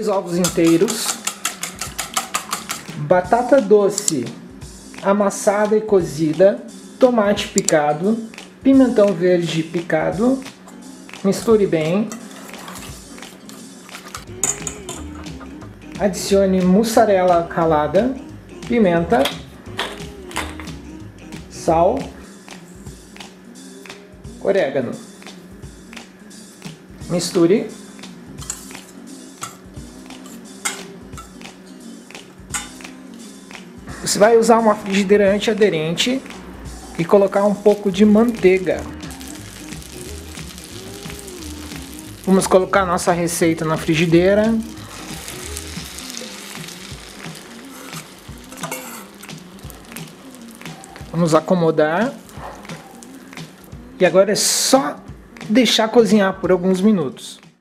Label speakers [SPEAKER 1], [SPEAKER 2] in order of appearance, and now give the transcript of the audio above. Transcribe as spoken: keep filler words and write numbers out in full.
[SPEAKER 1] dois ovos inteiros, batata doce amassada e cozida, tomate picado, pimentão verde picado, misture bem, adicione mussarela ralada, pimenta, sal, orégano, misture. Você vai usar uma frigideira antiaderente e colocar um pouco de manteiga. Vamos colocar nossa receita na frigideira. Vamos acomodar. E agora é só deixar cozinhar por alguns minutos.